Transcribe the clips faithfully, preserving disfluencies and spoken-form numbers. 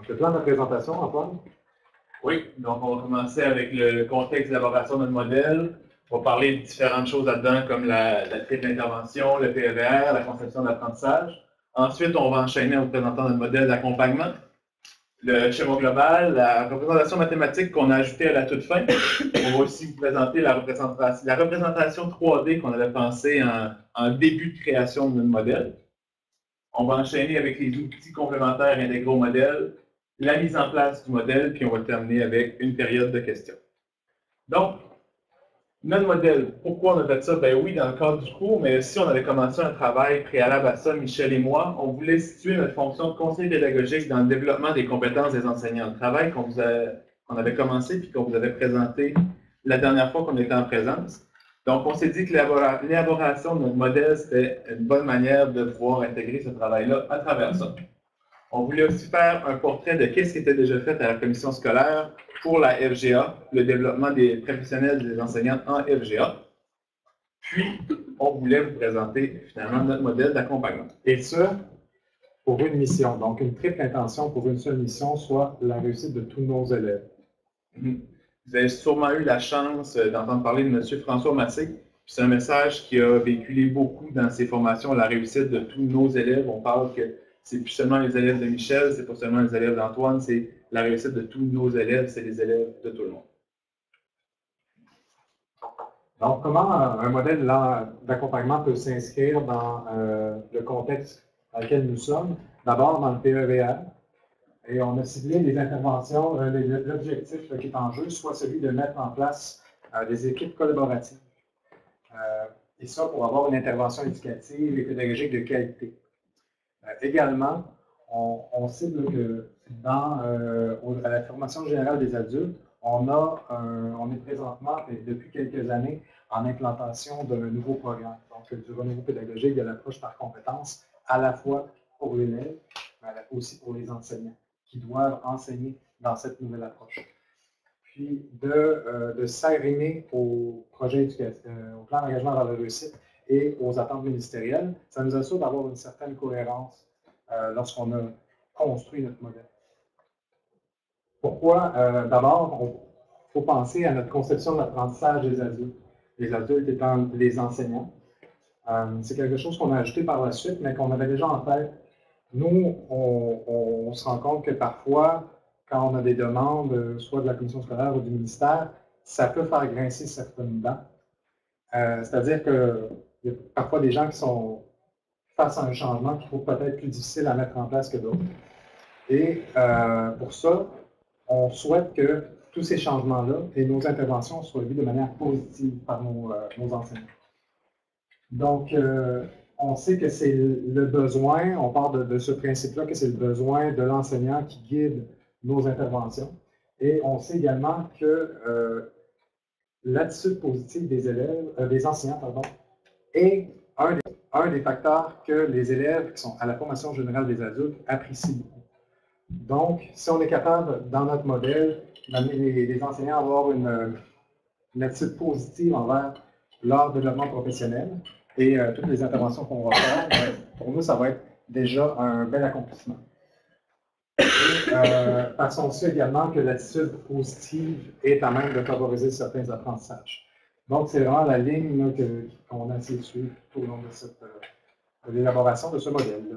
Le plan de présentation, Antoine? Oui, donc on va commencer avec le contexte d'élaboration de notre modèle. On va parler de différentes choses là-dedans, comme la, la triple intervention, le P E V R, la conception d'apprentissage. Ensuite, on va enchaîner en vous présentant notre modèle d'accompagnement, le schéma global, la représentation mathématique qu'on a ajoutée à la toute fin. On va aussi vous présenter la représentation, la représentation trois D qu'on avait pensée en, en début de création de notre modèle. On va enchaîner avec les outils complémentaires intégrés au modèle, la mise en place du modèle, puis on va terminer avec une période de questions. Donc, notre modèle, pourquoi on a fait ça? Ben oui, dans le cadre du cours, mais si on avait commencé un travail préalable à ça, Michel et moi, on voulait situer notre fonction de conseil pédagogique dans le développement des compétences des enseignants. Le travail qu'on qu'on avait commencé puis qu'on vous avait présenté la dernière fois qu'on était en présence. Donc, on s'est dit que l'élaboration de notre modèle, c'était une bonne manière de pouvoir intégrer ce travail-là à travers ça. On voulait aussi faire un portrait de ce qui était déjà fait à la commission scolaire pour la F G A, le développement des professionnels et des enseignants en F G A. Puis, on voulait vous présenter finalement notre modèle d'accompagnement. Et ça, pour une mission. Donc, une triple intention pour une seule mission, soit la réussite de tous nos élèves. Vous avez sûrement eu la chance d'entendre parler de M. François Massé. C'est un message qui a véhiculé beaucoup dans ses formations, la réussite de tous nos élèves. On parle que c'est plus seulement les élèves de Michel, c'est pas seulement les élèves d'Antoine, c'est la réussite de tous nos élèves, c'est les élèves de tout le monde. Donc, comment un modèle d'accompagnement peut s'inscrire dans euh, le contexte dans lequel nous sommes? D'abord, dans le P E V R. Et on a ciblé les interventions, euh, l'objectif qui est en jeu, soit celui de mettre en place euh, des équipes collaboratives. Euh, et ça pour avoir une intervention éducative et pédagogique de qualité. Euh, également, on, on cible que dans euh, à la formation générale des adultes, on, a un, on est présentement, et depuis quelques années, en implantation d'un nouveau programme, donc du renouveau pédagogique de l'approche par compétences, à la fois pour l'élève, mais aussi pour les enseignants, qui doivent enseigner dans cette nouvelle approche. Puis de, euh, de s'arrimer au projet éducatif, euh, au plan d'engagement vers la réussite et aux attentes ministérielles, ça nous assure d'avoir une certaine cohérence euh, lorsqu'on a construit notre modèle. Pourquoi? Euh, D'abord, il faut penser à notre conception de l'apprentissage des adultes, les adultes étant les enseignants. Euh, C'est quelque chose qu'on a ajouté par la suite, mais qu'on avait déjà en tête. Nous, on, on, on se rend compte que parfois, quand on a des demandes, soit de la commission scolaire ou du ministère, ça peut faire grincer certaines dents. Euh, C'est-à-dire qu'il y a parfois des gens qui sont face à un changement qui trouve peut-être plus difficile à mettre en place que d'autres. Et euh, pour ça, on souhaite que tous ces changements-là et nos interventions soient vues de manière positive par nos, euh, nos enseignants. Donc, euh, on sait que c'est le besoin, on part de, de ce principe-là, que c'est le besoin de l'enseignant qui guide nos interventions. Et on sait également que euh, l'attitude positive des élèves, euh, des enseignants, pardon, est un des, un des facteurs que les élèves qui sont à la formation générale des adultes apprécient beaucoup. Donc, si on est capable, dans notre modèle, d'amener les, les enseignants à avoir une, une attitude positive envers leur développement professionnel et euh, toutes les interventions qu'on va faire, euh, pour nous, ça va être déjà un bel accomplissement. Et euh, passons aussi également que l'attitude positive est à même de favoriser certains apprentissages. Donc, c'est vraiment la ligne qu'on a essayé de suivre tout au long de, cette, euh, de l'élaboration de ce modèle-là.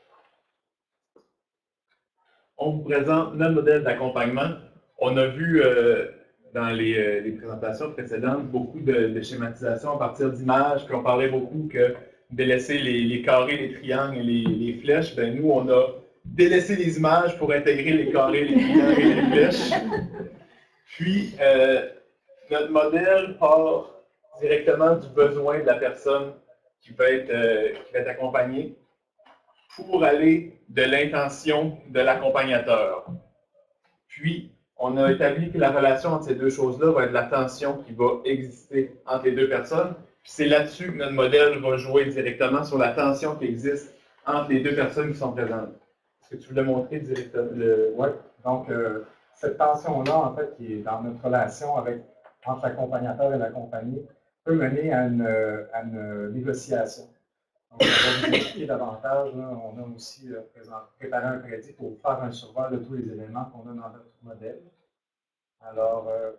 On vous présente notre modèle d'accompagnement. On a vu euh, dans les, euh, les présentations précédentes beaucoup de, de schématisation à partir d'images, puis on parlait beaucoup que délaisser les, les carrés, les triangles et les, les flèches, ben nous, on a délaissé les images pour intégrer les carrés, les triangles et les flèches. Puis, euh, notre modèle part directement du besoin de la personne qui va être, euh, qui va être accompagnée pour aller de l'intention de l'accompagnateur. Puis, on a établi que la relation entre ces deux choses-là va être la tension qui va exister entre les deux personnes. Puis c'est là-dessus que notre modèle va jouer directement sur la tension qui existe entre les deux personnes qui sont présentes. Est-ce que tu voulais montrer directement le... Oui, donc euh, cette tension-là, en fait, qui est dans notre relation avec, entre l'accompagnateur et l'accompagné, peut mener à une, à une négociation. Donc, on va vous expliquer davantage. Là, on a aussi euh, présent, préparé un crédit pour faire un survol de tous les éléments qu'on a dans notre modèle. Alors, euh,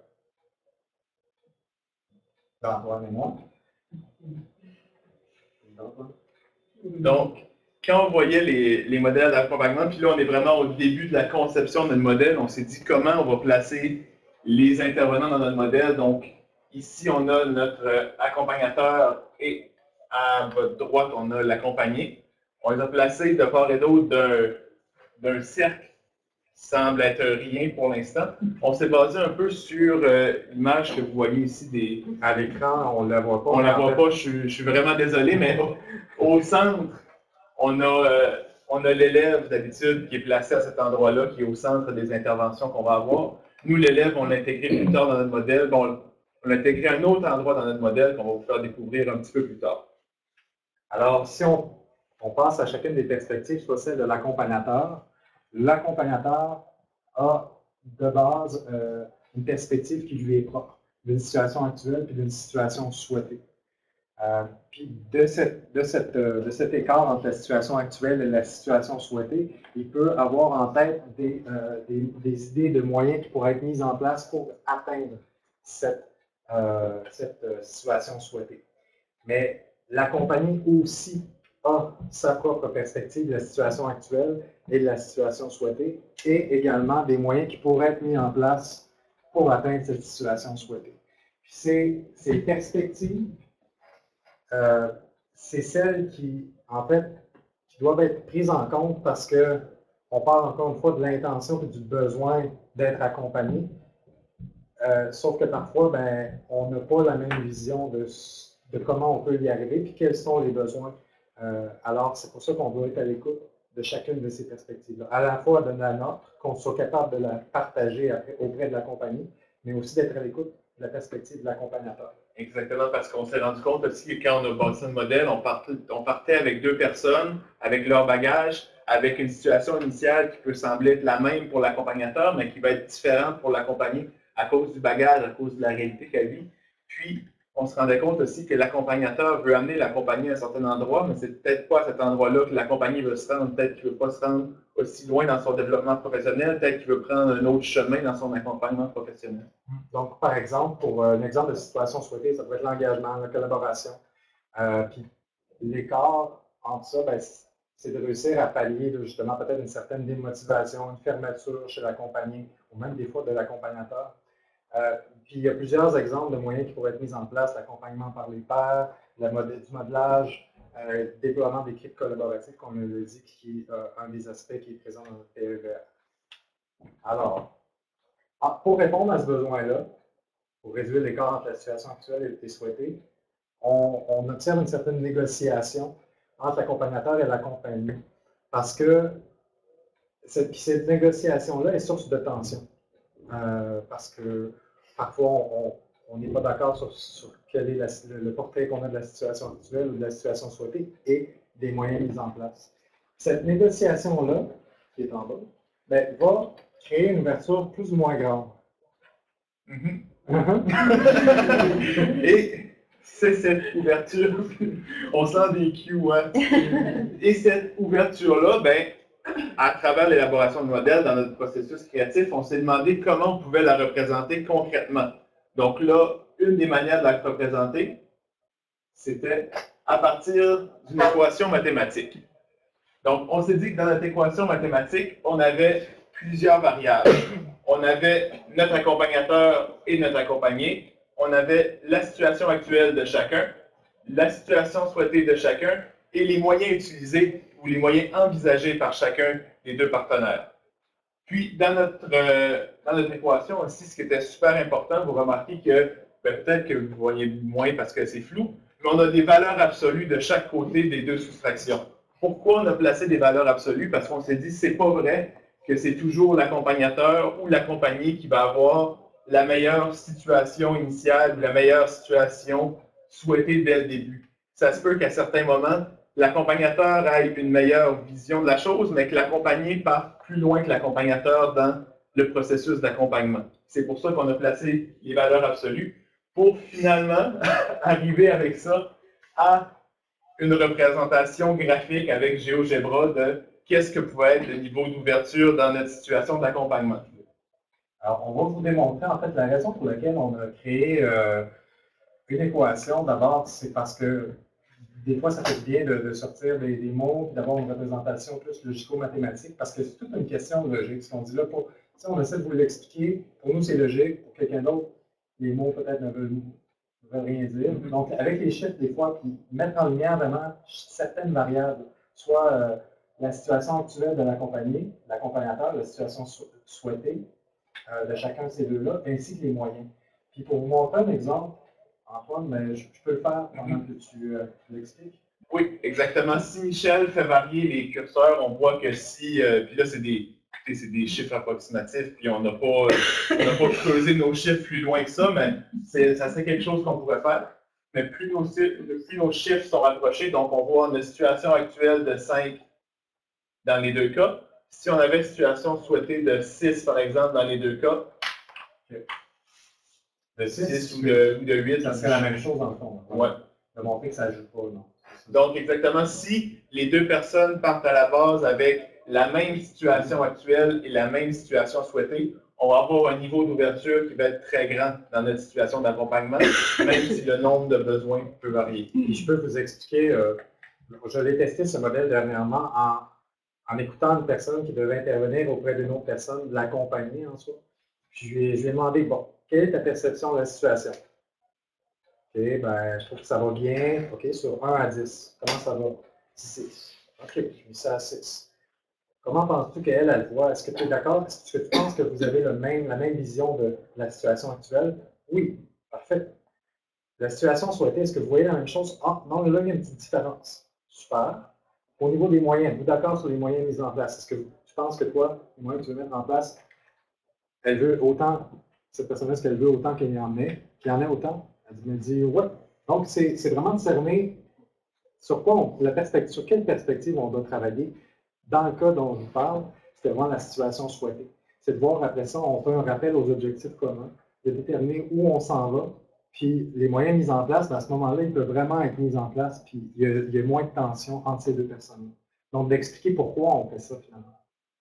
Antoine et moi. Donc, quand on voyait les, les modèles d'accompagnement, puis là, on est vraiment au début de la conception de notre modèle, on s'est dit comment on va placer les intervenants dans notre modèle. Donc, ici, on a notre accompagnateur et à votre droite, on a l'accompagné. On les a placés de part et d'autre d'un cercle qui semble être rien pour l'instant. On s'est basé un peu sur euh, l'image que vous voyez ici des... À l'écran, on ne la voit pas. On ne la voit pas, je, je suis vraiment désolé, mais au, au centre, on a, euh, on a l'élève d'habitude qui est placé à cet endroit-là, qui est au centre des interventions qu'on va avoir. Nous, l'élève, on l'a intégré plus tard dans notre modèle. Bon, on a intégré un autre endroit dans notre modèle qu'on va vous faire découvrir un petit peu plus tard. Alors, si on, on passe à chacune des perspectives, soit celle de l'accompagnateur, l'accompagnateur a de base euh, une perspective qui lui est propre, d'une situation actuelle puis d'une situation souhaitée. Euh, puis de, cette, de, cette, euh, de cet écart entre la situation actuelle et la situation souhaitée, il peut avoir en tête des, euh, des, des idées de moyens qui pourraient être mis en place pour atteindre cette, euh, cette euh, situation souhaitée. Mais la compagnie aussi a sa propre perspective de la situation actuelle et de la situation souhaitée, et également des moyens qui pourraient être mis en place pour atteindre cette situation souhaitée. Puis ces, ces perspectives, euh, c'est celles qui, en fait, qui doivent être prises en compte parce que on parle encore une fois de l'intention et du besoin d'être accompagné. Euh, sauf que parfois, ben, on n'a pas la même vision de, de comment on peut y arriver et quels sont les besoins. Euh, alors, c'est pour ça qu'on doit être à l'écoute de chacune de ces perspectives-là. À la fois de la nôtre, qu'on soit capable de la partager après, auprès de la compagnie, mais aussi d'être à l'écoute de la perspective de l'accompagnateur. Exactement, parce qu'on s'est rendu compte aussi que quand on a bâti le modèle, on partait, on partait avec deux personnes, avec leur bagage, avec une situation initiale qui peut sembler être la même pour l'accompagnateur, mais qui va être différente pour l'accompagné à cause du bagage, à cause de la réalité qu'elle vit. Puis, on se rendait compte aussi que l'accompagnateur veut amener l'accompagné à un certain endroit, mais c'est peut-être pas à cet endroit-là que l'accompagné veut se rendre. Peut-être qu'il ne veut pas se rendre aussi loin dans son développement professionnel, peut-être qu'il veut prendre un autre chemin dans son accompagnement professionnel. Donc, par exemple, pour un exemple de situation souhaitée, ça peut être l'engagement, la collaboration. Euh, puis l'écart entre ça, ben, c'est de réussir à pallier là, justement peut-être une certaine démotivation, une fermeture chez l'accompagné, ou même des fois de l'accompagnateur. Euh, puis il y a plusieurs exemples de moyens qui pourraient être mis en place, l'accompagnement par les pairs, la modèle, du modelage, euh, déploiement d'équipes collaboratives, comme on l'a dit, qui est euh, un des aspects qui est présent dans notre P E V R. Alors, pour répondre à ce besoin-là, pour réduire l'écart entre la situation actuelle et souhaitée, on, on observe une certaine négociation entre l'accompagnateur et l'accompagné, parce que cette, cette négociation-là est source de tension, euh, parce que parfois on n'est pas d'accord sur, sur quel est la, le, le portrait qu'on a de la situation actuelle ou de la situation souhaitée et des moyens mis en place. Cette négociation-là, qui est en bas, ben, va créer une ouverture plus ou moins grande. Mm-hmm. Et c'est cette ouverture, on sent des cues, hein? Et cette ouverture-là, ben, à travers l'élaboration de modèles dans notre processus créatif, on s'est demandé comment on pouvait la représenter concrètement. Donc là, une des manières de la représenter, c'était à partir d'une équation mathématique. Donc, on s'est dit que dans notre équation mathématique, on avait plusieurs variables. On avait notre accompagnateur et notre accompagné. On avait la situation actuelle de chacun, la situation souhaitée de chacun et les moyens utilisés ou les moyens envisagés par chacun des deux partenaires. Puis, dans notre, euh, dans notre équation aussi, ce qui était super important, vous remarquez que ben, peut-être que vous voyez moins parce que c'est flou, mais on a des valeurs absolues de chaque côté des deux soustractions. Pourquoi on a placé des valeurs absolues? Parce qu'on s'est dit, c'est pas vrai que c'est toujours l'accompagnateur ou l'accompagné qui va avoir la meilleure situation initiale ou la meilleure situation souhaitée dès le début. Ça se peut qu'à certains moments, l'accompagnateur ait une meilleure vision de la chose, mais que l'accompagné parte plus loin que l'accompagnateur dans le processus d'accompagnement. C'est pour ça qu'on a placé les valeurs absolues pour finalement arriver avec ça à une représentation graphique avec GeoGebra de qu'est-ce que pouvait être le niveau d'ouverture dans notre situation d'accompagnement. Alors, on va vous démontrer, en fait, la raison pour laquelle on a créé euh, une équation. D'abord, c'est parce que des fois, ça fait bien de, de sortir des, des mots et d'avoir une représentation plus logico-mathématique, parce que c'est toute une question de logique. Ce qu'on dit là, pour, si on essaie de vous l'expliquer, pour nous, c'est logique. Pour quelqu'un d'autre, les mots peut-être ne veulent, ne veulent rien dire. Donc, avec les chiffres, des fois, puis mettre en lumière vraiment certaines variables, soit euh, la situation actuelle de l'accompagné, l'accompagnateur, la situation sou souhaitée euh, de chacun de ces deux-là, ainsi que les moyens. Puis pour vous montrer un exemple, Antoine, mais je, je peux le faire pendant que tu euh, l'expliques. Oui, exactement. Si Michel fait varier les curseurs, on voit que si, euh, puis là c'est des, des chiffres approximatifs, puis on n'a pas, euh, pas creusé nos chiffres plus loin que ça, mais ça serait quelque chose qu'on pourrait faire. Mais plus nos, plus nos chiffres sont rapprochés, donc on voit une situation actuelle de cinq dans les deux cas. Si on avait une situation souhaitée de six, par exemple, dans les deux cas, de six ou de, ou de huit, ça serait la même chose dans le fond. Ouais. De montrer que ça ne joue pas, non. Donc, exactement, si les deux personnes partent à la base avec la même situation actuelle et la même situation souhaitée, on va avoir un niveau d'ouverture qui va être très grand dans notre situation d'accompagnement, même si le nombre de besoins peut varier. Et je peux vous expliquer, euh, je l'ai testé ce modèle dernièrement en, en écoutant une personne qui devait intervenir auprès d'une autre personne, de l'accompagner en soi. Puis je lui, ai, je lui ai demandé, bon, quelle est ta perception de la situation? OK, ben, je trouve que ça va bien. OK, sur un à dix, comment ça va? six. OK, je mets ça à six. Comment penses-tu qu'elle, elle voit? Est-ce que tu es d'accord? Est-ce que tu penses que vous avez le même, la même vision de la situation actuelle? Oui, parfait. La situation souhaitée, est-ce que vous voyez la même chose? Ah, non, là, il y a une petite différence. Super. Au niveau des moyens, êtes-vous d'accord sur les moyens mis en place? Est-ce que tu penses que toi, les moyens que tu veux mettre en place, elle veut autant, cette personne-là, est-ce qu'elle veut autant qu'il y en ait, qu'il y en ait autant? Elle me dit, ouais. Donc, c'est vraiment de cerner sur quoi on, la perspective, sur quelle perspective on doit travailler. Dans le cas dont je vous parle, c'est vraiment la situation souhaitée. C'est de voir après ça, on fait un rappel aux objectifs communs, de déterminer où on s'en va, puis les moyens mis en place, ben à ce moment-là, ils peuvent vraiment être mis en place, puis il y a, il y a moins de tension entre ces deux personnes-là. Donc, d'expliquer pourquoi on fait ça finalement.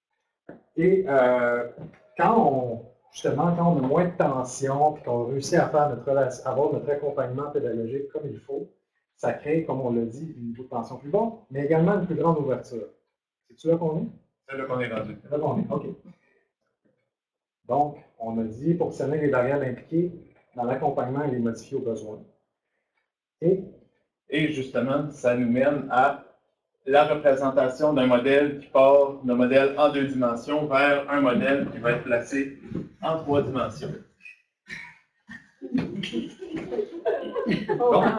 Et euh, quand on, justement, quand on a moins de tension, puis qu'on réussit à faire notre relation, avoir notre accompagnement pédagogique comme il faut, ça crée, comme on l'a dit, un niveau de tension plus bon, mais également une plus grande ouverture. C'est-tu là qu'on est? C'est là qu'on est rendu. C'est là qu'on est, OK. Donc, on a dit, pour cerner les variables impliquées dans l'accompagnement et les modifier aux besoins. Et, et justement, ça nous mène à la représentation d'un modèle qui part d'un modèle en deux dimensions vers un modèle qui va être placé en trois dimensions. Donc,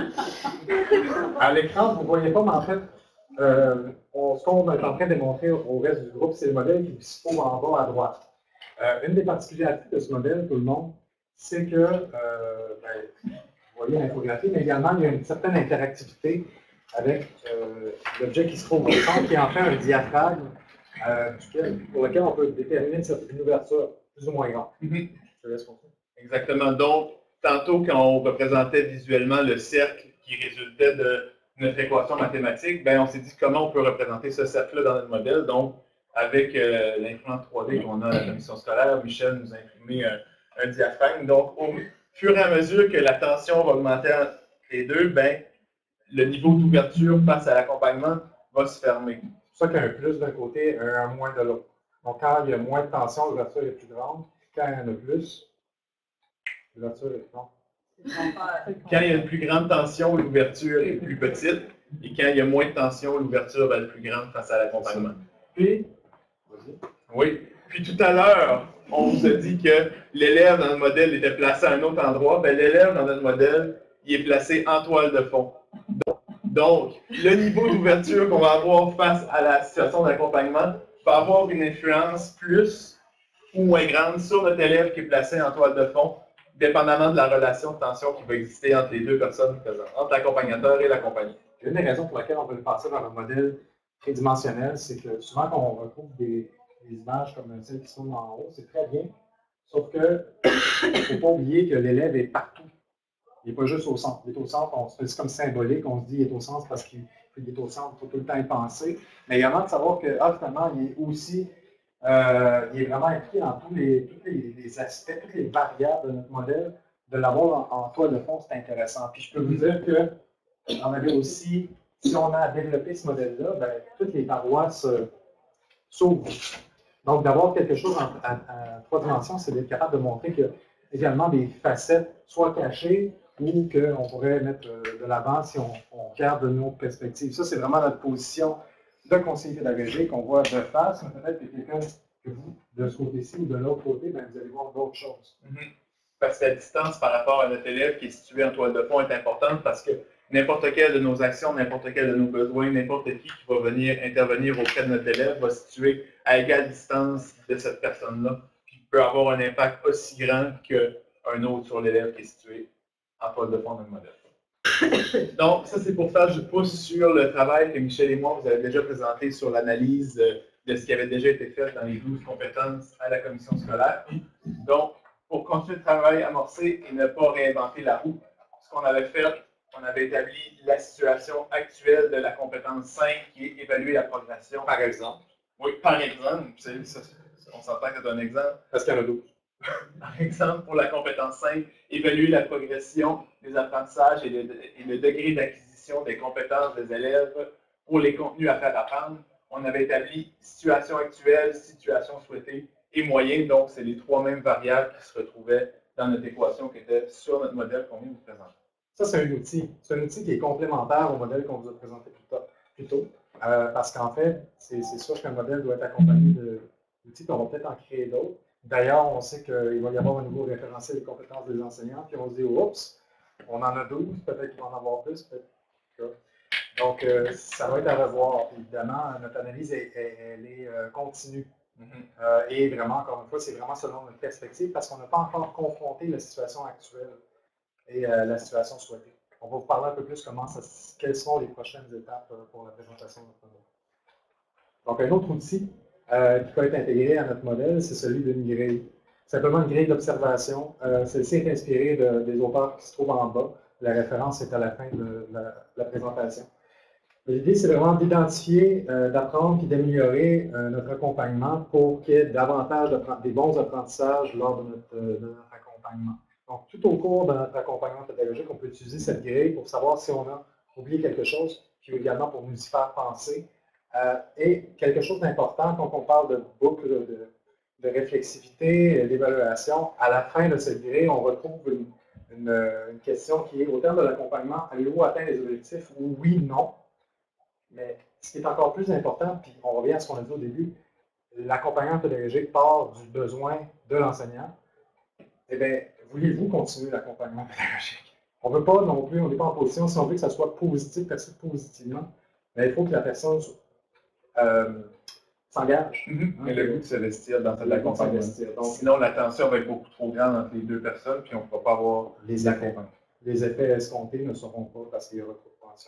à l'écran, vous ne voyez pas, mais en fait, euh, on, ce qu'on est en train de démontrer au reste du groupe, c'est le modèle qui se trouve en bas à droite. Euh, une des particularités de ce modèle, tout le monde, c'est que, euh, ben, vous voyez l'infographie, mais également, il y a une certaine interactivité avec euh, l'objet qui se trouve au centre, qui est en fait un diaphragme euh, duquel, pour lequel on peut déterminer une, une ouverture plus ou moins grande. Mm-hmm. Je te laisse continuer. Exactement. Donc, tantôt, quand on représentait visuellement le cercle qui résultait de notre équation mathématique, ben, on s'est dit comment on peut représenter ce cercle-là dans notre modèle. Donc, avec euh, l'imprimante trois D qu'on a à la commission scolaire, Michel nous a imprimé un, un diaphragme. Donc, au fur et à mesure que la tension va augmenter entre les deux, ben, le niveau d'ouverture face à l'accompagnement va se fermer. C'est pour ça qu'il y a un plus d'un côté et un moins de l'autre. Donc, quand il y a moins de tension, l'ouverture est plus grande. Quand il y en a plus, l'ouverture est plus grande. Quand il y a une plus grande tension, l'ouverture est plus petite. Et quand il y a moins de tension, l'ouverture va être plus grande face à l'accompagnement. Puis, oui. Puis tout à l'heure, on vous a dit que l'élève dans le modèle était placé à un autre endroit. Bien, l'élève dans notre modèle, il est placé en toile de fond. Donc, le niveau d'ouverture qu'on va avoir face à la situation d'accompagnement va avoir une influence plus ou moins grande sur notre élève qui est placé en toile de fond, dépendamment de la relation de tension qui va exister entre les deux personnes présentes, entre l'accompagnateur et l'accompagné. Une des raisons pour lesquelles on veut le passer dans un modèle tridimensionnel, c'est que souvent quand on retrouve des, des images comme celles qui sont en haut, c'est très bien, sauf que il ne faut pas oublier que l'élève est partout il n'est pas juste au centre. Il est au centre, c'est comme symbolique, on se dit qu'il est au centre parce qu'il est au centre, il faut tout le temps y penser. Mais également de savoir que, ah, finalement, il est aussi, euh, il est vraiment impliqué dans tous les, tous les, les aspects, toutes les variables de notre modèle. De l'avoir en, en toile de fond, c'est intéressant. Puis je peux vous dire qu'on avait aussi, si on a développé ce modèle-là, ben, toutes les paroisses euh, s'ouvrent. Donc, d'avoir quelque chose en, à, à trois dimensions, c'est d'être capable de montrer qu'il y a également des facettes, soit cachées, ou qu'on pourrait mettre de l'avant si on, on regarde de nos perspectives. Ça, c'est vraiment notre position de conseiller pédagogique qu'on voit de face, mais peut-être que quelqu'un que vous, de ce côté-ci ou de l'autre côté, ben, vous allez voir d'autres choses. Mm-hmm. Parce que la distance par rapport à notre élève qui est situé en toile de fond est importante parce que n'importe quelle de nos actions, n'importe quel de nos besoins, n'importe qui qui va venir intervenir auprès de notre élève va se situer à égale distance de cette personne-là, puis peut avoir un impact aussi grand qu'un autre sur l'élève qui est situé en toile de fond de notre modèle. Donc, ça, c'est pour faire du pouce sur le travail que Michel et moi vous avez déjà présenté sur l'analyse de ce qui avait déjà été fait dans les douze compétences à la commission scolaire. Donc, pour continuer le travail amorcé et ne pas réinventer la roue, ce qu'on avait fait, on avait établi la situation actuelle de la compétence cinq qui est évaluer la progression. Par exemple. Oui, par exemple. Ça, on s'entend que c'est un exemple. Parce qu'il y en a douze. Par exemple, pour la compétence cinq, évaluer la progression des apprentissages et le, et le degré d'acquisition des compétences des élèves pour les contenus à faire apprendre. On avait établi situation actuelle, situation souhaitée et moyen. Donc, c'est les trois mêmes variables qui se retrouvaient dans notre équation qui était sur notre modèle qu'on vient de vous présenter. Ça, c'est un outil. C'est un outil qui est complémentaire au modèle qu'on vous a présenté plus tôt. Plus tôt euh, parce qu'en fait, c'est sûr qu'un modèle doit être accompagné d'outils, puis on va peut-être en créer d'autres. D'ailleurs, on sait qu'il va y avoir un nouveau référentiel des compétences des enseignants, puis on se dit, oups, on en a douze, peut-être qu'il va en avoir plus, peut-être. Donc, euh, ça va être à revoir. Puis, évidemment, notre analyse, est, est, elle est euh, continue. Mm-hmm. euh, et vraiment, encore une fois, c'est vraiment selon notre perspective, parce qu'on n'a pas encore confronté la situation actuelle et euh, la situation souhaitée. On va vous parler un peu plus comment ça, quelles sont les prochaines étapes euh, pour la présentation de notre modèle. Donc, un autre outil euh, qui peut être intégré à notre modèle, c'est celui d'une grille. Simplement une grille d'observation. Euh, Celle-ci est inspirée de, des auteurs qui se trouvent en bas. La référence est à la fin de la, de la présentation. L'idée, c'est vraiment d'identifier, euh, d'apprendre et d'améliorer euh, notre accompagnement pour qu'il y ait davantage des bons apprentissages lors de notre, euh, de notre accompagnement. Donc, tout au cours de notre accompagnement pédagogique, on peut utiliser cette grille pour savoir si on a oublié quelque chose, puis également pour nous y faire penser. Euh, et quelque chose d'important, quand on parle de boucle de, de réflexivité, d'évaluation, à la fin de cette grille, on retrouve une, une, une question qui est, au terme de l'accompagnement, avez-vous atteint les objectifs? Oui, non. Mais ce qui est encore plus important, puis on revient à ce qu'on a dit au début, l'accompagnement pédagogique part du besoin de l'enseignant. Eh bien, voulez-vous continuer l'accompagnement pédagogique? On ne veut pas non plus, on n'est pas en position, si on veut que ça soit positif, perçu positivement, mais il faut que la personne euh, s'engage. Mm-hmm. Mais hein, le goût de s'investir dans cet accompagnement. Sinon, la tension va être beaucoup trop grande entre les deux personnes, puis on ne va pas avoir les effets. Les effets escomptés ne seront pas parce qu'il y aura trop de tension.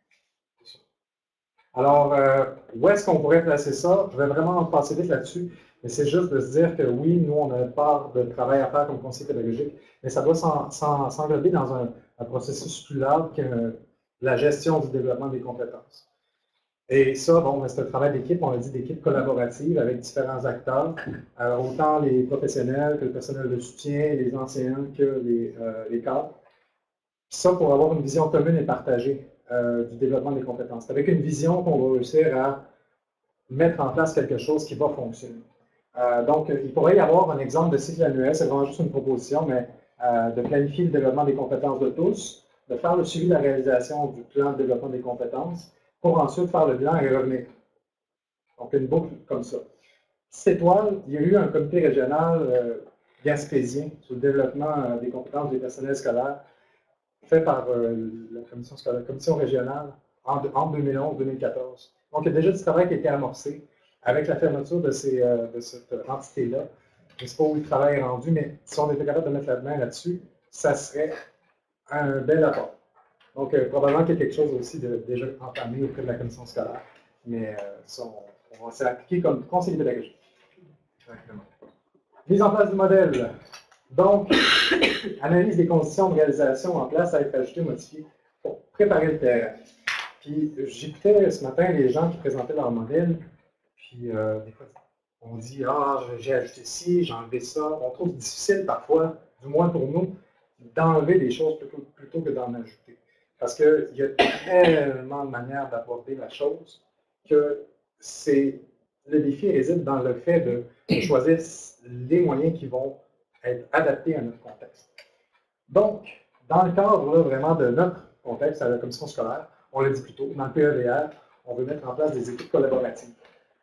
Alors, euh, où est-ce qu'on pourrait placer ça? Je vais vraiment passer vite là-dessus, mais c'est juste de se dire que oui, nous, on a une part de travail à faire comme conseiller pédagogique, mais ça doit s'englober dans un, un processus plus large que la gestion du développement des compétences. Et ça, bon, c'est un travail d'équipe, on a dit d'équipe collaborative avec différents acteurs, euh, autant les professionnels que le personnel de soutien, les enseignants que les, euh, les cadres. Ça, pour avoir une vision commune et partagée euh, du développement des compétences. Avec une vision qu'on va réussir à mettre en place quelque chose qui va fonctionner. Euh, donc, il pourrait y avoir un exemple de cycle annuel, c'est vraiment juste une proposition, mais euh, de planifier le développement des compétences de tous, de faire le suivi de la réalisation du plan de développement des compétences, pour ensuite faire le bilan et revenir. Donc, une boucle comme ça. Cette étoile, il y a eu un comité régional euh, gaspésien sur le développement euh, des compétences des personnels scolaires, fait par euh, la commission, scolaire, la commission régionale en, entre deux mille onze et deux mille quatorze. Donc, il y a déjà du travail qui a été amorcé avec la fermeture de, ces, euh, de cette entité-là. Je ne sais pas où le travail est rendu, mais si on était capable de mettre la main là-dessus, ça serait un bel apport. Donc, euh, probablement qu'il y a quelque chose aussi de déjà entamé auprès de la commission scolaire. Mais euh, ça, on, on va s'appliquer comme conseiller pédagogique. Exactement. Mise en place du modèle. Donc, analyse des conditions de réalisation en place à être ajoutées, modifiées pour préparer le terrain. Puis, j'écoutais ce matin les gens qui présentaient leur modèle, puis euh, des fois, on dit « Ah, j'ai ajouté ci, j'ai enlevé ça ». On trouve difficile parfois, du moins pour nous, d'enlever des choses plutôt, plutôt que d'en ajouter. Parce qu'il y a tellement de manières d'aborder la chose que c'est le défi réside dans le fait de choisir les moyens qui vont être adaptés à notre contexte. Donc, dans le cadre là, vraiment de notre contexte à la commission scolaire, on l'a dit plus tôt, dans le P E V R, on veut mettre en place des équipes collaboratives.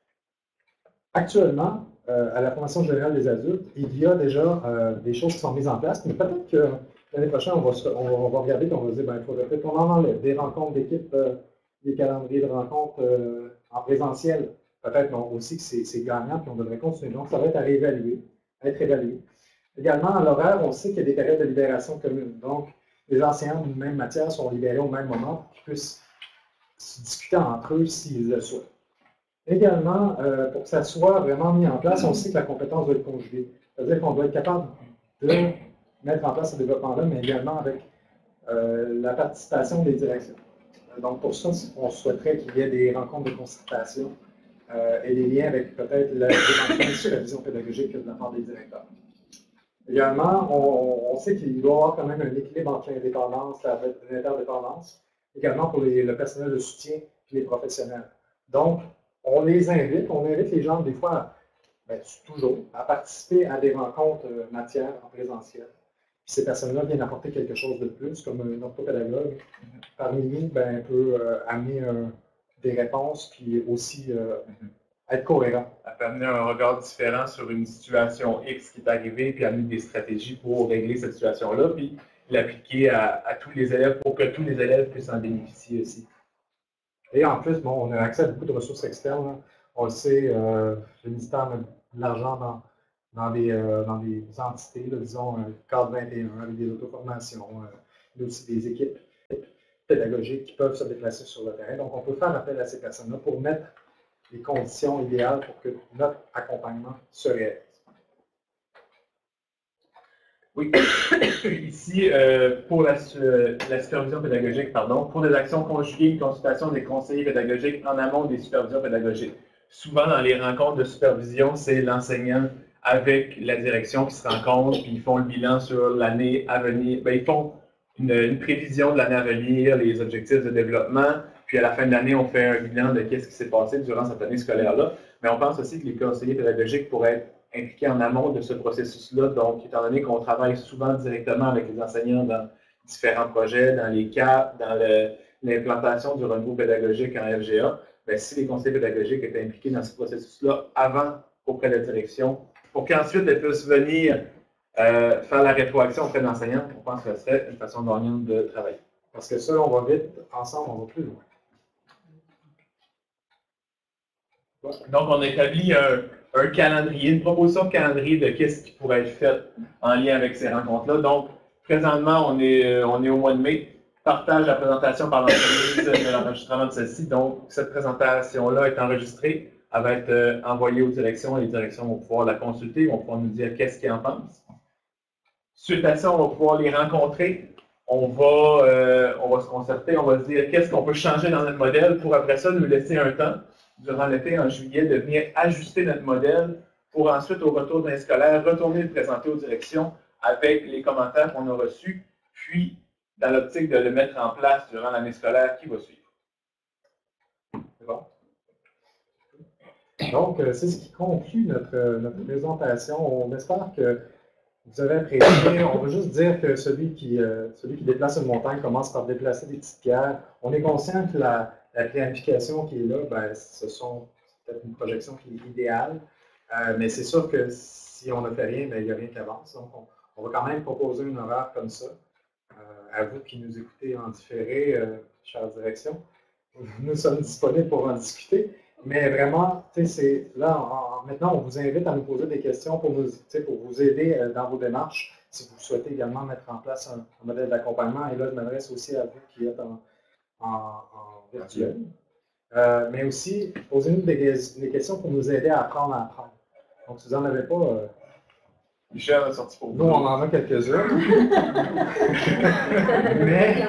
Actuellement, euh, à la formation générale des adultes, il y a déjà euh, des choses qui sont mises en place, mais peut-être que l'année prochaine, on va, se, on, va, on va regarder et on va se dire, ben, il faudrait peut-être qu'on en enlève des rencontres d'équipe, euh, des calendriers de rencontres euh, en présentiel. Peut-être aussi que c'est gagnant, puis on devrait continuer. Donc, ça va être à réévaluer, à être évalué. Également, à l'horaire, on sait qu'il y a des périodes de libération communes. Donc, les enseignants d'une même matière sont libérés au même moment pour qu'ils puissent se discuter entre eux s'ils le souhaitent. Également, euh, pour que ça soit vraiment mis en place, on sait que la compétence doit être conjuguée. C'est-à-dire qu'on doit être capable de mettre en place ce développement-là, mais également avec euh, la participation des directions. Donc, pour ça, on souhaiterait qu'il y ait des rencontres de concertation euh, et des liens avec peut-être l'éventuelle supervision pédagogique de la part des directeurs. Également, on, on sait qu'il doit y avoir quand même un équilibre entre l'indépendance et l'interdépendance, également pour les, le personnel de soutien et les professionnels. Donc, on les invite, on invite les gens des fois, ben, toujours, à participer à des rencontres euh, matières en présentiel. Puis ces personnes-là viennent apporter quelque chose de plus, comme un orthopédagogue. Parmi nous, ben, peut euh, amener euh, des réponses, puis aussi euh, être cohérent. Ça peut amener un regard différent sur une situation X qui est arrivée, puis amener des stratégies pour régler cette situation-là, puis l'appliquer à, à tous les élèves pour que tous les élèves puissent en bénéficier aussi. Et en plus, bon, on a accès à beaucoup de ressources externes. Hein. On le sait, euh, le ministère met de l'argent dans, dans, des, euh, dans des entités, là, disons, euh, cadre vingt et un, avec des auto-formations, euh, il y a aussi des équipes pédagogiques qui peuvent se déplacer sur le terrain. Donc, on peut faire appel à ces personnes-là pour mettre les conditions idéales pour que notre accompagnement se réalise. Oui, ici, euh, pour la, la supervision pédagogique, pardon, pour des actions conjuguées, une consultation des conseillers pédagogiques en amont des supervisions pédagogiques. Souvent, dans les rencontres de supervision, c'est l'enseignant avec la direction qui se rencontrent, puis ils font le bilan sur l'année à venir. Bien, ils font une, une prévision de l'année à venir, les objectifs de développement, puis à la fin de l'année, on fait un bilan de qu'est-ce qui s'est passé durant cette année scolaire-là. Mais on pense aussi que les conseillers pédagogiques pourraient être impliqués en amont de ce processus-là. Donc, étant donné qu'on travaille souvent directement avec les enseignants dans différents projets, dans les C A P, dans l'implantation du renouveau pédagogique en F G A, bien, si les conseillers pédagogiques étaient impliqués dans ce processus-là avant auprès de la direction, pour qu'ensuite elles puissent venir euh, faire la rétroaction auprès de l'enseignant, on pense que ce serait une façon gagnante de travailler. Parce que ça, on va vite, ensemble, on va plus loin. Donc, on établit un, un calendrier, une proposition de calendrier de qu'est-ce qui pourrait être fait en lien avec ces rencontres-là. Donc, présentement, on est, on est au mois de mai. Partage la présentation par l'entreprise de l'enregistrement de celle-ci. Donc, cette présentation-là est enregistrée. Elle va être euh, envoyée aux directions et les directions vont pouvoir la consulter, vont pouvoir nous dire qu'est-ce qu'ils en pensent. Suite à ça, on va pouvoir les rencontrer. On va, euh, on va se concerter, on va se dire qu'est-ce qu'on peut changer dans notre modèle pour après ça nous laisser un temps durant l'été, en juillet, de venir ajuster notre modèle pour ensuite, au retour d'un scolaire, retourner le présenter aux directions avec les commentaires qu'on a reçus, puis dans l'optique de le mettre en place durant l'année scolaire qui va suivre. C'est bon? Donc, c'est ce qui conclut notre, notre présentation. On espère que vous avez apprécié. On veut juste dire que celui qui, euh, celui qui déplace une montagne commence par déplacer des petites pierres. On est conscient que la, la planification qui est là, ben, ce sont peut-être une projection qui est idéale, euh, mais c'est sûr que si on ne fait rien, ben, il n'y a rien qui avance. Donc, on, on va quand même proposer un horaire comme ça. Euh, à vous qui nous écoutez en différé, euh, chère direction, nous sommes disponibles pour en discuter. Mais vraiment, c'est là, en, maintenant, on vous invite à nous poser des questions pour, nous, pour vous aider euh, dans vos démarches. Si vous souhaitez également mettre en place un, un modèle d'accompagnement, et là, je m'adresse aussi à vous qui êtes en, en, en virtuel. Euh, mais aussi, posez-nous des, des questions pour nous aider à apprendre à apprendre. Donc, si vous n'en avez pas, euh, Michel a sorti pour vous. Nous, on en a quelques-uns. Mais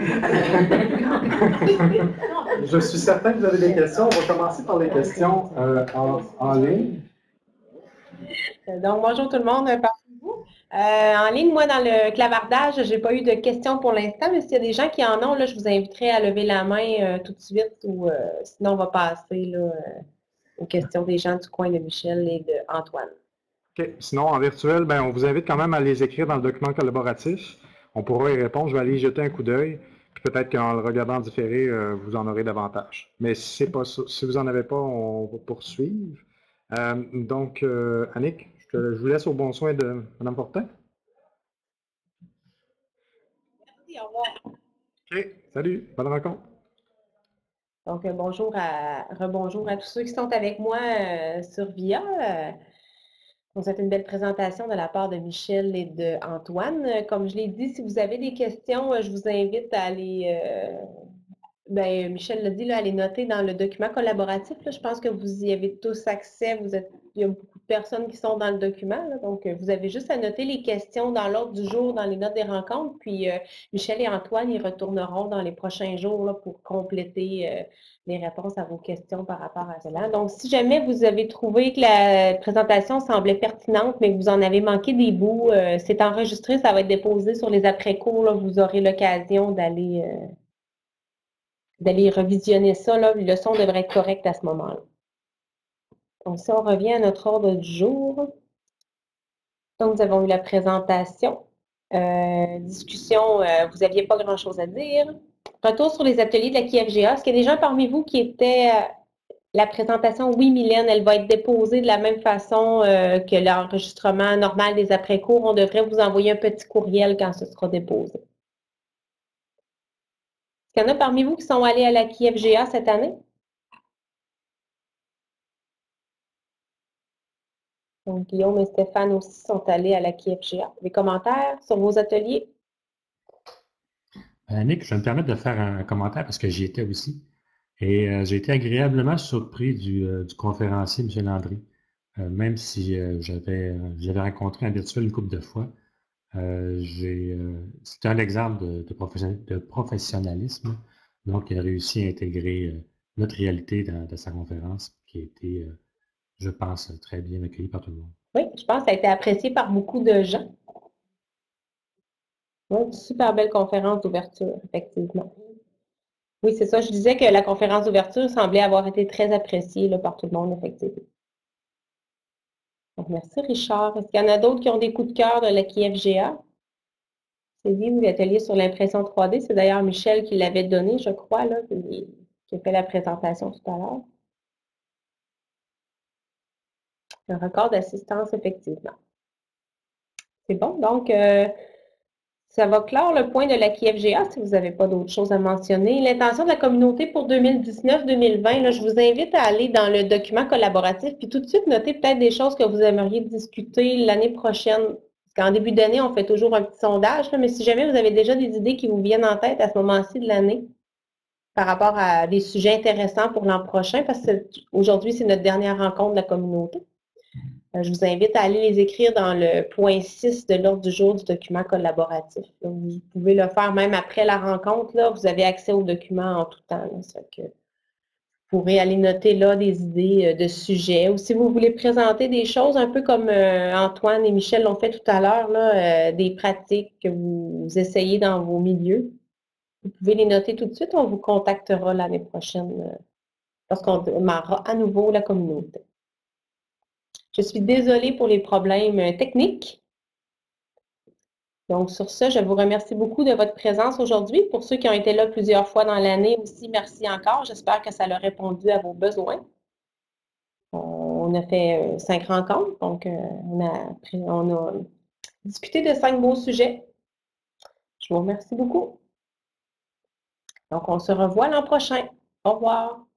je suis certain que vous avez des questions. On va commencer par les questions euh, en, en ligne. Donc, bonjour tout le monde, parmi vous. Euh, en ligne, moi, dans le clavardage, je n'ai pas eu de questions pour l'instant, mais s'il y a des gens qui en ont, là, je vous inviterai à lever la main euh, tout de suite, ou euh, sinon, on va passer là, euh, aux questions des gens du coin de Michel et d'Antoine. OK. Sinon, en virtuel, ben, on vous invite quand même à les écrire dans le document collaboratif. On pourra y répondre. Je vais aller y jeter un coup d'œil. Puis peut-être qu'en le regardant en différé, euh, vous en aurez davantage. Mais si, c'est pas, si vous n'en avez pas, on va poursuivre. Euh, donc, euh, Annick, je, te, je vous laisse au bon soin de Mme Fortin. Merci, au revoir. OK. Salut. Bonne rencontre. Donc, euh, bonjour à, rebonjour à tous ceux qui sont avec moi euh, sur V I A. Euh, Donc, c'était une belle présentation de la part de Michel et d'Antoine. Comme je l'ai dit, si vous avez des questions, je vous invite à aller, euh, ben, Michel l'a dit, là, à les noter dans le document collaboratif. Là. Je pense que vous y avez tous accès. Vous êtes, il y a beaucoup de personnes qui sont dans le document. Là. Donc, vous avez juste à noter les questions dans l'ordre du jour, dans les notes des rencontres. Puis, euh, Michel et Antoine y retourneront dans les prochains jours là, pour compléter euh, les réponses à vos questions par rapport à cela. Donc, si jamais vous avez trouvé que la présentation semblait pertinente, mais que vous en avez manqué des bouts, euh, c'est enregistré, ça va être déposé sur les après-cours. Là, vous aurez l'occasion d'aller euh, d'aller revisionner ça. Là, le son devrait être correct à ce moment-là. Donc, si on revient à notre ordre du jour. Donc, nous avons eu la présentation. Euh, discussion, euh, vous n'aviez pas grand-chose à dire. Retour sur les ateliers de la Q F G A. Est-ce qu'il y a des gens parmi vous qui étaient euh, la présentation? Oui, Mylène, elle va être déposée de la même façon euh, que l'enregistrement normal des après-cours. On devrait vous envoyer un petit courriel quand ce sera déposé. Est-ce qu'il y en a parmi vous qui sont allés à la Q F G A cette année? Donc, Guillaume et Stéphane aussi sont allés à la Q F G A. Des commentaires sur vos ateliers? Annick, je vais me permettre de faire un commentaire parce que j'y étais aussi. Et euh, j'ai été agréablement surpris du, euh, du conférencier, M. Landry. Euh, même si euh, j'avais euh, j'avais rencontré en virtuel une couple de fois. Euh, j'ai euh, c'était un exemple de, de, profession, de professionnalisme. Donc, il a réussi à intégrer euh, notre réalité dans, dans sa conférence, qui a été, euh, je pense, très bien accueillie par tout le monde. Oui, je pense que ça a été apprécié par beaucoup de gens. Oui, super belle conférence d'ouverture, effectivement. Oui, c'est ça. Je disais que la conférence d'ouverture semblait avoir été très appréciée là, par tout le monde, effectivement. Donc, merci, Richard. Est-ce qu'il y en a d'autres qui ont des coups de cœur de la Q F G A? C'est dit, l'atelier sur l'impression trois D. C'est d'ailleurs Michel qui l'avait donné, je crois, là, qui a fait la présentation tout à l'heure. Un record d'assistance, effectivement. C'est bon. Donc, euh, ça va clore le point de la Q F G A si vous n'avez pas d'autres choses à mentionner. L'intention de la communauté pour deux mille dix-neuf deux mille vingt, là, je vous invite à aller dans le document collaboratif puis tout de suite noter peut-être des choses que vous aimeriez discuter l'année prochaine. Parce qu'en début d'année, on fait toujours un petit sondage, là, mais si jamais vous avez déjà des idées qui vous viennent en tête à ce moment-ci de l'année par rapport à des sujets intéressants pour l'an prochain, parce qu'aujourd'hui, c'est notre dernière rencontre de la communauté. Je vous invite à aller les écrire dans le point six de l'ordre du jour du document collaboratif. Donc, vous pouvez le faire même après la rencontre. Là, vous avez accès au document en tout temps. Là, ça que vous pourrez aller noter là des idées de sujets. Ou si vous voulez présenter des choses, un peu comme euh, Antoine et Michel l'ont fait tout à l'heure, là, euh, des pratiques que vous essayez dans vos milieux, vous pouvez les noter tout de suite. On vous contactera l'année prochaine euh, lorsqu'on démarrera à nouveau la communauté. Je suis désolée pour les problèmes techniques. Donc, sur ce, je vous remercie beaucoup de votre présence aujourd'hui. Pour ceux qui ont été là plusieurs fois dans l'année aussi, merci encore. J'espère que ça a répondu à vos besoins. On a fait cinq rencontres, donc on a, on a discuté de cinq beaux sujets. Je vous remercie beaucoup. Donc, on se revoit l'an prochain. Au revoir.